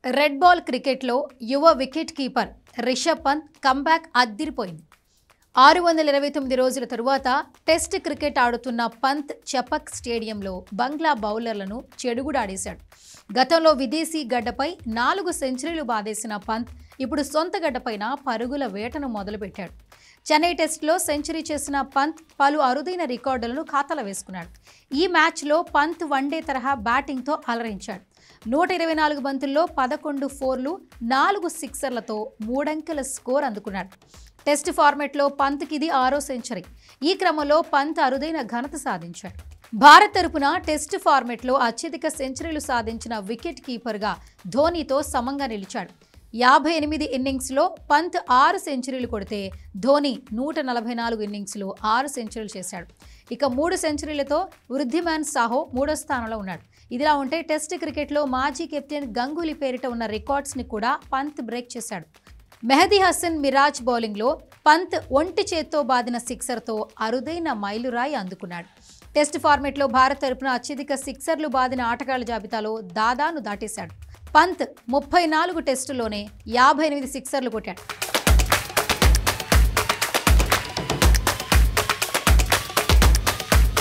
Red ball క్రికెట్లో యువ wicket keeper Rishabh Pant comeback అద్దిరిపోయింది. 629 రోజుల తరువాత టెస్ట్ క్రికెట్ ఆడుతున్న పంత్ చపక్ స్టేడియంలో బంగ్లా బౌలర్లను చెడుగుడాడేశాడు. గతంలో విదేశీ గడ్డపై 4 సెంచరీలు బాదేసిన పంత్ ఇప్పుడు సొంత గడ్డపైన పరుగుల వేటను మొదలుపెట్టాడు. చెన్నై టెస్టులో సెంచరీ చేసిన పంత్ పలు అరుదైన రికార్డులను ఖాతాలో వేసుకున్నాడు. ఈ మ్యాచ్లో పంత్ వన్డే తరహా బ్యాటింగ్తో అలరించాడు. 124 బంతుల్లో 11 ఫోర్లు, 4 సిక్సర్లతో 3 అంకెల స్కోర్ అందుకున్నాడు. టెస్ట్ ఫార్మెట్లో పంత్కి ఇది 6వ సెంచరీ. ఈ క్రమంలో పంత్ అరుదైన ఘనత సాధించాడు. భారత్ తరపున టెస్ట్ ఫార్మెట్లో అత్యధిక సెంచరీలు సాధించిన వికెట్ కీపర్గా ధోనీతో సమంగా నిలిచాడు. 58 ఇన్నింగ్స్లో పంత్ 6 సెంచరీలు కొడితే ధోనీ 144 ఇన్నింగ్స్లో 6 సెంచరీలు చేశాడు. ఇక 3 సెంచరీలతో వృద్ధిమాన్ సాహో 3వ స్థానంలో ఉన్నాడు. ఇదిలా ఉంటే టెస్ట్ క్రికెట్లో మాజీ కెప్టెన్ గంగూలీ పేరిట ఉన్న రికార్డ్స్ని కూడా పంత్ బ్రేక్ చేశాడు. మెహదీ హసన్ మిరాజ్ బౌలింగ్లో పంత్ ఒంటి చేత్తో బాదిన సిక్సర్తో అరుదైన మైలురాయి అందుకున్నాడు. టెస్ట్ ఫార్మెట్లో భారత్ తరపున అత్యధిక సిక్సర్లు బాదిన ఆటగాళ్ల జాబితాలో దాదాను దాటేశాడు. పంత్ 34 టెస్టుల్లోనే 58 సిక్సర్లు కొట్టాడు.